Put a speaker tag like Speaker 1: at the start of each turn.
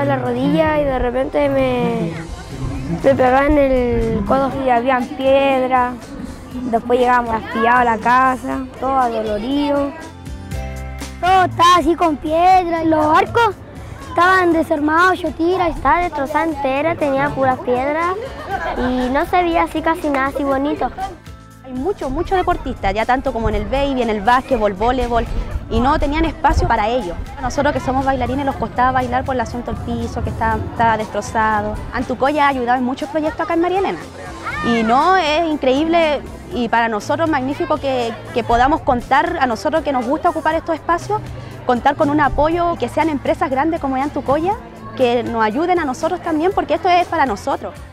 Speaker 1: de la rodilla y de repente me pegaba en el codo y habían piedras. Después llegábamos aspillados a la casa, todo adolorido. Todo estaba así con piedras, los arcos estaban desarmados, yo tira, estaba destrozada entera, tenía puras piedras y no se veía así casi nada así bonito.
Speaker 2: Hay muchos deportistas, ya tanto como en el baby, en el básquetbol, voleibol, y no tenían espacio para ellos. A nosotros que somos bailarines nos costaba bailar por el asunto del piso, que estaba destrozado. Antucoya ha ayudado en muchos proyectos acá en María Elena. Y no, es increíble y para nosotros magnífico que podamos contar, a nosotros que nos gusta ocupar estos espacios, contar con un apoyo, que sean empresas grandes como es Antucoya, que nos ayuden a nosotros también, porque esto es para nosotros.